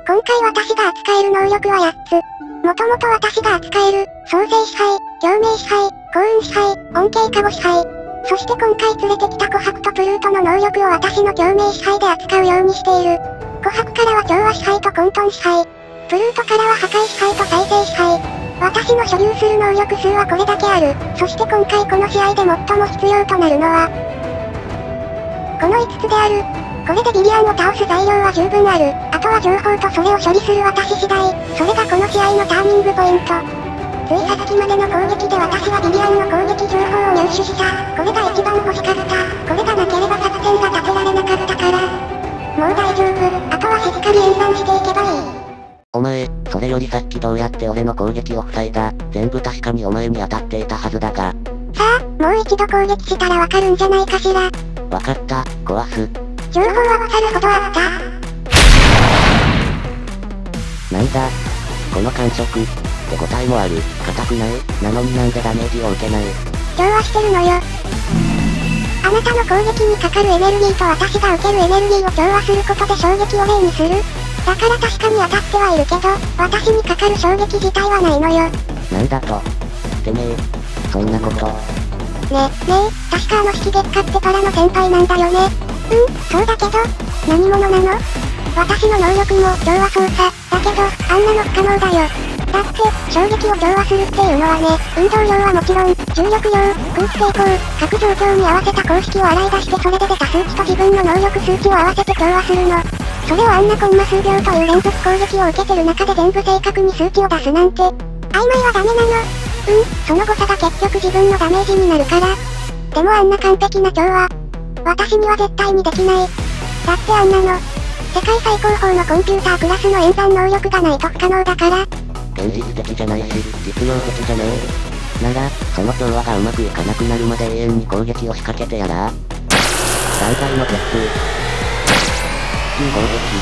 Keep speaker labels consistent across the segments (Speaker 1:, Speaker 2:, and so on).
Speaker 1: 今回私が扱える能力は8つ。もともと私が扱える、創世支配、共鳴支配、幸運支配、恩恵加護支配。そして今回連れてきた琥珀とプルートの能力を私の共鳴支配で扱うようにしている。琥珀からは調和支配と混沌支配。プルートからは破壊支配と再生支配。私の所有する能力数はこれだけある。そして今回この試合で最も必要となるのは、この5つである。これでビリアンを倒す材料は十分ある。あとは情報とそれを処理する私次第。それがこの試合のターニングポイント。ついさっきまでの攻撃で私はビリアンの攻撃情報を入手した。これが一番欲しかった。これがなければ作戦が立てられなかったから。もう大丈夫。あとはしっかり演算していけばいい。
Speaker 2: お前、それよりさっきどうやって俺の攻撃を塞いだ？全部確かにお前に当たっていたはずだが。
Speaker 1: さあ、もう一度攻撃したらわかるんじゃないかしら。
Speaker 2: わかった、壊す。
Speaker 1: 情報は腐るほどあった。
Speaker 2: なんだ？この感触。手応えもある。硬くない？なのになんでダメージを受けない？
Speaker 1: 調和してるのよ。あなたの攻撃にかかるエネルギーと私が受けるエネルギーを調和することで衝撃を0にする。だから確かに当たってはいるけど、私にかかる衝撃自体はないのよ。
Speaker 2: なんだと？てめえ、そんなこと。
Speaker 1: ねえ、確か引き月下ってパラの先輩なんだよね。そうだけど、何者なの？私の能力も調和操作、だけど、あんなの不可能だよ。だって、衝撃を調和するっていうのはね、運動量はもちろん、重力量、空気抵抗、各状況に合わせた公式を洗い出してそれで出た数値と自分の能力数値を合わせて調和するの。それをあんなコンマ数秒という連続攻撃を受けてる中で全部正確に数値を出すなんて、曖昧はダメなの。その誤差が結局自分のダメージになるから。でもあんな完璧な調和、私には絶対にできない。だってあんなの、世界最高峰のコンピュータークラスの演算能力がないと不可能だから。
Speaker 2: 現実的じゃないし、実用的じゃねえ。なら、その調和がうまくいかなくなるまで永遠に攻撃を仕掛けてやら。断罪の決定。新攻撃。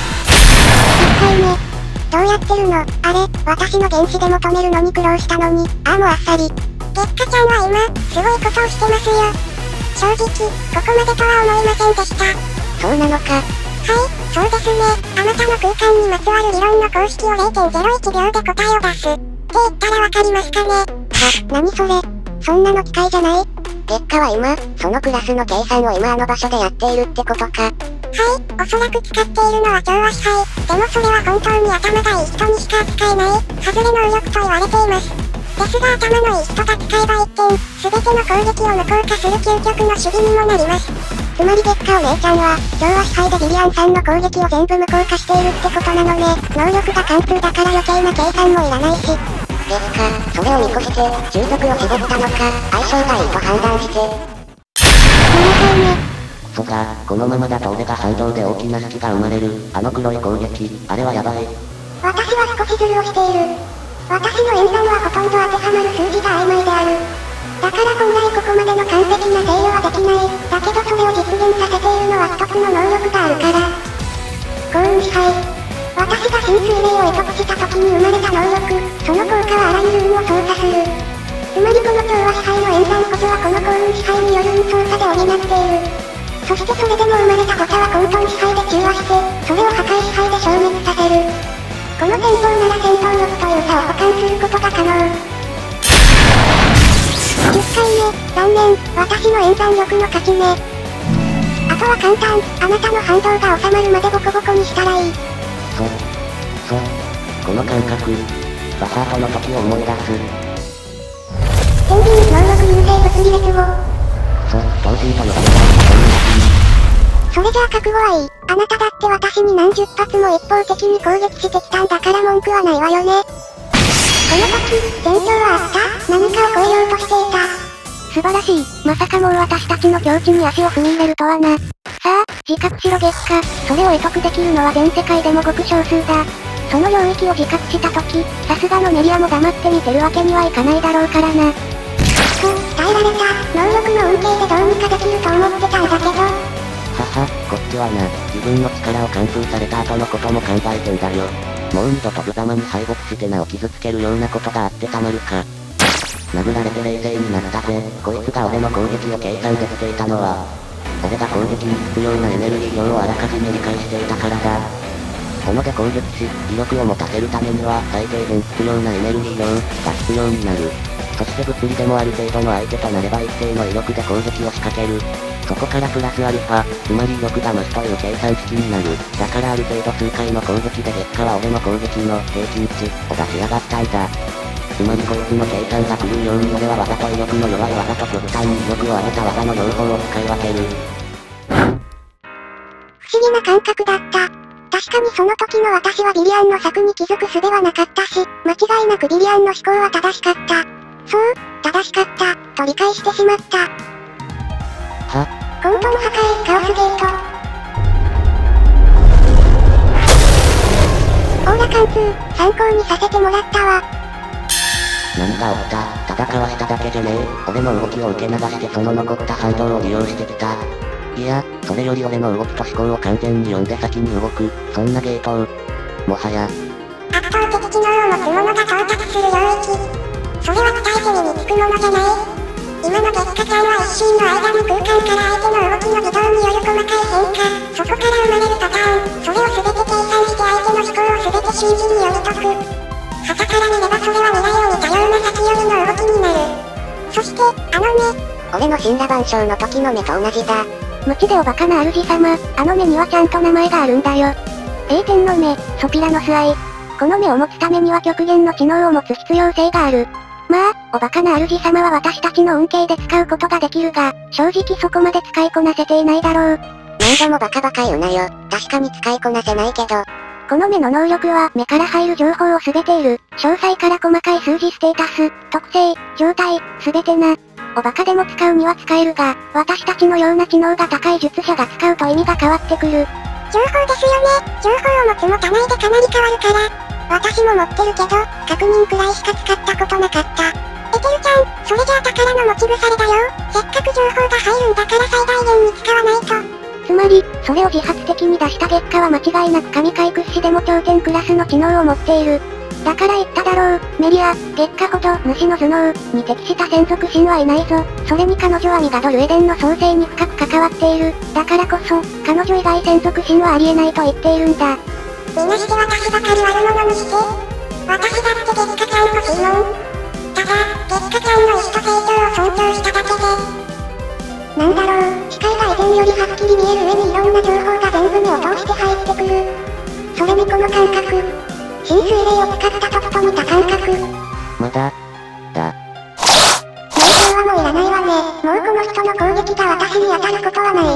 Speaker 1: 1回目。どうやってるの？あれ、私の原子で求めるのに苦労したのに、もうあっさり。月下ちゃんは今、すごいことをしてますよ。正直、ここまでとは思いませんでした。
Speaker 2: そうなのか。
Speaker 1: はい、そうですね。あなたの空間にまつわる理論の公式を0.01秒で答えを出す。って言ったらわかりますかね？何それ？そんなの機械じゃない？
Speaker 2: 月下は今、そのクラスの計算を今あの場所でやっているってことか。
Speaker 1: はい、おそらく使っているのは調和支配。でもそれは本当に頭がいい人にしか扱えない、外れ能力と言われています。ですが頭のいい人が使えば一点、すべての攻撃を無効化する究極の主義にもなります。つまり月下お姉ちゃんは、調和支配でビリアンさんの攻撃を全部無効化しているってことなのね。能力が貫通だから余計な計算もいらないし。
Speaker 2: 月下、それを見越して、中毒を絞ったのか、相性がいいと判断して。
Speaker 1: 7回目。
Speaker 2: そうか、このままだと俺が反動で大きな隙が生まれる。あの黒い攻撃、あれはやばい。
Speaker 1: 私は少しズルをしている。私の演算はほとんど当てはまる数字が曖昧である。だから本来ここまでの完璧な制御はできない。だけどそれを実現させているのは一つの能力があるから。幸運支配。私が新水霊を会得した時に生まれた能力、その効果はあらゆる運を操作する。つまりこの調和支配の演算こそはこの幸運支配による運操作で補っている。そしてそれでも生まれた誤差は混沌支配で中和して、それを破壊支配で消滅させる。この戦法なら戦闘力という差を補完することが可能。10回目、残念、私の演算力の勝ちね。あとは簡単、あなたの反動が収まるまでボコボコにしたらいい。
Speaker 2: そう。この感覚、バサートの時を思い出す。
Speaker 1: 天秤能力優勢物理列語。
Speaker 2: 同心との
Speaker 1: それじゃあ覚悟はいい。あなただって私に何十発も一方的に攻撃してきたんだから文句はないわよね。この時、前兆はあった？何かを超えようとしていた。素晴らしい。まさかもう私たちの境地に足を踏み入れるとはな。さあ、自覚しろ月下。それを得得できるのは全世界でもごく少数だ。その領域を自覚した時、さすがのメリアも黙って見てるわけにはいかないだろうからな。耐えられた。能力の恩恵でどうにかできると思ってたんだけど。
Speaker 2: こっちはな、自分の力を完封された後のことも考えてんだよ。もう二度と無様に敗北してなお傷つけるようなことがあってたまるか。殴られて冷静になったぜ。こいつが俺の攻撃を計算できていたのは、俺が攻撃に必要なエネルギー量をあらかじめ理解していたからだ。 斧で攻撃し、威力を持たせるためには最低限必要なエネルギー量が必要になる。そして物理でもある程度の相手となれば一定の威力で攻撃を仕掛ける。そこからプラスアルファ、つまり威力が増すという計算式になる。だからある程度数回の攻撃で月下は俺の攻撃の平均値を出しやがったんだ。つまりこいつの計算が狂うように俺は技と威力の弱い技と極端に威力を上げた技の両方を使い分ける。
Speaker 1: 不思議な感覚だった。確かにその時の私はビリアンの策に気づく術はなかったし、間違いなくビリアンの思考は正しかった。そう、正しかった、と理解してしまった。コントの破壊、カオスゲート。オーラ貫通、参考にさせてもらったわ。
Speaker 2: 何が起きた？ただかわしただけじゃねえ。俺の動きを受け流してその残った反動を利用してきた。いや、それより俺の動きと思考を完全に読んで先に動く、そんなゲートを。もはや。
Speaker 1: 圧倒的機能を持つものが到達する領域。それは使い手に似つくものじゃない。今の月下ちゃんは一瞬の間に空間から相手の動きの軌道による細かい変化、そこから生まれるパターン、それを全て計算して相手の思考を全て瞬時に読み解く。旗から見ればそれは未来を似たような先読みの動きになる。そして、あの目。俺の神羅万象の時の目と同じだ。無知でおバカな主様、あの目にはちゃんと名前があるんだよ。栄天の目、ソピラノスアイ。この目を持つためには極限の知能を持つ必要性がある。まあ、おバカな主様は私たちの恩恵で使うことができるが、正直そこまで使いこなせていないだろう。何度もバカバカ言うなよ。確かに使いこなせないけど。この目の能力は目から入る情報をすべている。詳細から細かい数字ステータス、特性、状態、すべてな。おバカでも使うには使えるが、私たちのような知能が高い術者が使うと意味が変わってくる。情報ですよね。情報を持つ持たないでかなり変わるから。私も持ってるけど、確認くらいしか使ったことなかった。エテルちゃん、それじゃあ宝の持ち腐れだよ。せっかく情報が入るんだから最大限に使わないと。つまり、それを自発的に出した月下は間違いなく神界屈指でも頂点クラスの知能を持っている。だから言っただろう、メリア、月下ほど主の頭脳に適した専属神はいないぞ。それに彼女はミガドルエデンの創生に深く関わっている。だからこそ、彼女以外専属神はありえないと言っているんだ。みなして私ばかり悪者にして。私だって月下ちゃん欲しいもん。ただ、月下ちゃんの意思と成長を尊重しただけで。なんだろう、視界が以前よりはっきり見える上にいろんな情報が全部目を通して入ってくる。それにこの感覚。神水霊を使った時と似た感覚。
Speaker 2: まだだ。
Speaker 1: 瞑想はもういらないわね。もうこの人の攻撃が私に当たることはない。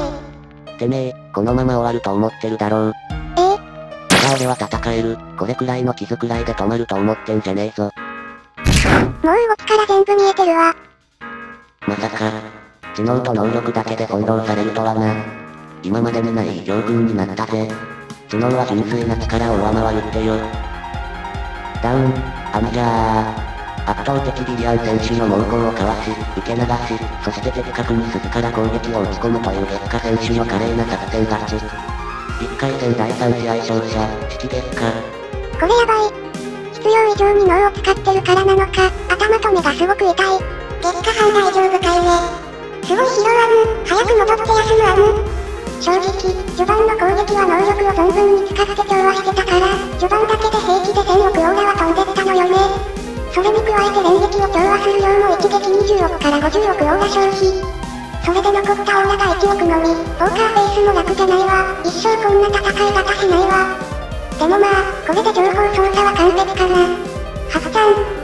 Speaker 2: てめえ、このまま終わると思ってるだろう。まだ俺は戦える。これくらいの傷くらいで止まると思ってんじゃねえぞ。も
Speaker 1: う動きから全部見えてるわ。
Speaker 2: まさか、知能と能力だけで翻弄されるとはな。今までにない教訓になったぜ。知能は純粋な力を上回るってよ。ダウン、アミジャー。圧倒的ビリアン選手の猛攻をかわし、受け流し、そして的確に鈴から攻撃を打ち込むという月下選手の華麗な作戦勝ち。1回戦第3試合勝者、七月下。
Speaker 1: これやばい。必要以上に脳を使ってるからなのか、頭と目がすごく痛い。月下班大丈夫かいね。すごい疲労アム、早く戻って休むアム。正直、序盤の攻撃は能力を存分に使って調和してたから、序盤だけで平気で1000億オーラは飛んでったのよね。それに加えて連撃を調和する量も一撃20億から50億オーラ消費。それで残ったオーラが1億のみ、ポーカーフェイスも楽じゃないわ。一生こんな戦い方しないわ。でもまあ、これで情報操作は完璧かな。ハフちゃん。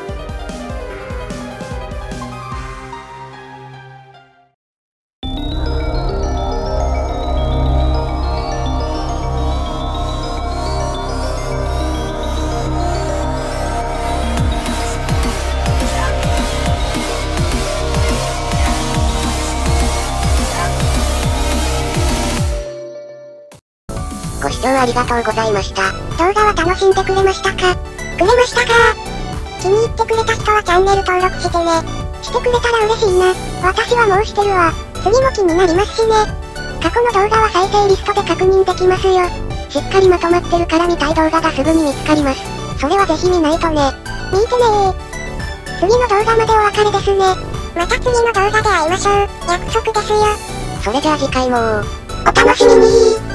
Speaker 1: ご視聴ありがとうございました。動画は楽しんでくれましたか？気に入ってくれた人はチャンネル登録してね。してくれたら嬉しいな。私はもうしてるわ。次も気になりますしね。過去の動画は再生リストで確認できますよ。しっかりまとまってるから見たい動画がすぐに見つかります。それはぜひ見ないとね。見てねー。次の動画までお別れですね。また次の動画で会いましょう。約束ですよ。それじゃあ次回もお楽しみにー。